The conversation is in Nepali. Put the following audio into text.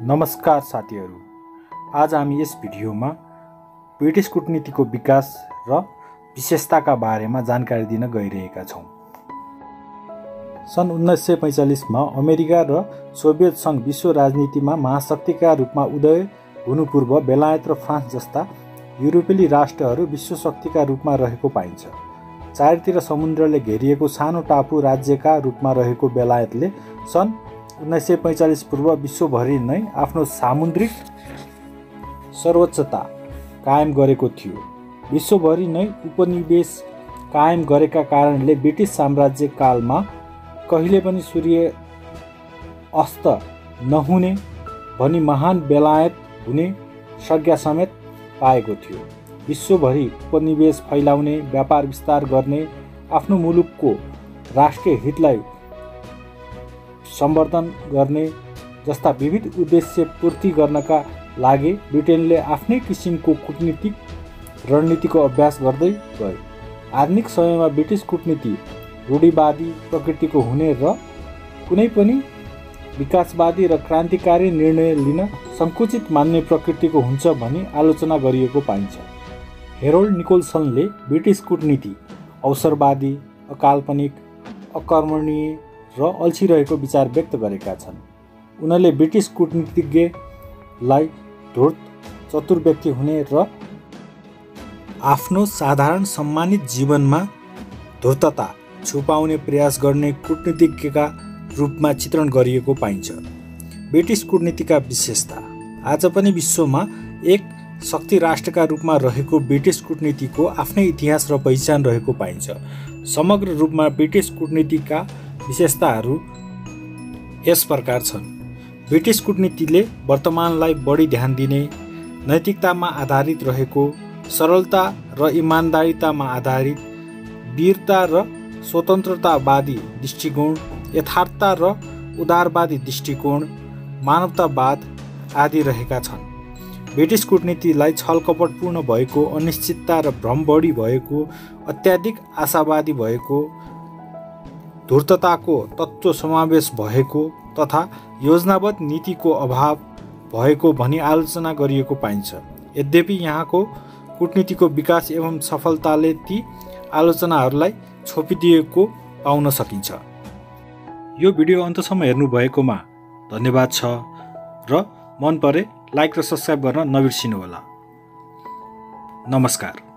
नमस्कार साथीहरू, आज हामी यस भिडियोमा ब्रिटिश कूटनीतिको विकास र विशेषताका बारेमा जानकारी दिन गइरहेका छौँ। सन् 1945 मा अमेरिका र सोभियत सङ्घ विश्व राजनीतिमा महाशक्तिका रूपमा उदय हुनु पूर्व बेलायत र फ्रान्स जस्ता युरोपेली राष्ट्रहरू विश्वशक्तिका रूपमा रहेको पाइन्छ। चारैतिर समुद्रले घेरिएको सानो टापु राज्यका रूपमा रहेको बेलायतले सन् 1945 पूर्व विश्वभरि नै आफ्नो सामुद्रिक सर्वोच्चता कायम गरेको थियो। विश्वभरि नै उपनिवेश कायम गरेका कारणले ब्रिटिस साम्राज्य कालमा कहिले पनि सूर्य अस्त नहुने भनी महान बेलायत हुने संज्ञा समेत पाएको थियो। विश्वभरि उपनिवेश फैलाउने, व्यापार विस्तार गर्ने, आफ्नो मुलुकको राष्ट्रिय हितलाई सम्वर्धन गर्ने जस्ता विविध उद्देश्य पूर्ति गर्नका लागि ब्रिटेनले आफ्नै किसिमको कूटनीतिक रणनीतिको अभ्यास गर्दै गयो। आधुनिक समयमा ब्रिटिस कूटनीति रूढिवादी प्रकृतिको हुने र कुनै पनि विकासवादी र क्रान्तिकारी निर्णय लिन सङ्कुचित मान्ने प्रकृतिको हुन्छ भनी आलोचना गरिएको पाइन्छ। हेरोल्ड निकोल्सनले ब्रिटिस कूटनीति अवसरवादी, अकाल्पनिक, अकर्मणीय र अल्छी रहेको विचार व्यक्त गरेका छन्। उनले ब्रिटिस कूटनीतिज्ञलाई धूर्त, चतुर व्यक्ति हुने र आफ्नो साधारण सम्मानित जीवनमा धूर्तता छुपाउने प्रयास गर्ने कूटनीतिज्ञका रूपमा चित्रण गरिएको पाइन्छ। ब्रिटिस कूटनीतिका विशेषता। आज पनि विश्वमा एक शक्ति राष्ट्रका रूपमा रहेको ब्रिटिस कूटनीतिको आफ्नै इतिहास र पहिचान रहेको पाइन्छ। समग्र रूपमा ब्रिटिस कूटनीतिका विशेषताहरू यस प्रकार छन्। ब्रिटिस कूटनीतिले वर्तमानलाई बढी ध्यान दिने, नैतिकतामा आधारित रहेको, सरलता र इमान्दारितामा आधारित, वीरता र स्वतन्त्रतावादी दृष्टिकोण, यथार्थता र उदारवादी दृष्टिकोण, मानवतावाद आदि रहेका छन्। ब्रिटिस कूटनीतिलाई छलकपटपूर्ण भएको, अनिश्चितता र भ्रम बढी भएको, अत्याधिक आशावादी भएको, धूर्तताको तत्त्व समावेश भएको तथा योजनाबद्ध नीतिको अभाव भएको भनी आलोचना गरिएको पाइन्छ। यद्यपि यहाँको कूटनीतिको विकास एवं सफलताले ती आलोचनाहरूलाई छोपिदिएको पाउन सकिन्छ। यो भिडियो अन्तसम्म हेर्नुभएकोमा धन्यवाद छ र मन परे लाइक र सब्स्क्राइब गर्न नबिर्सिनुहोला। नमस्कार।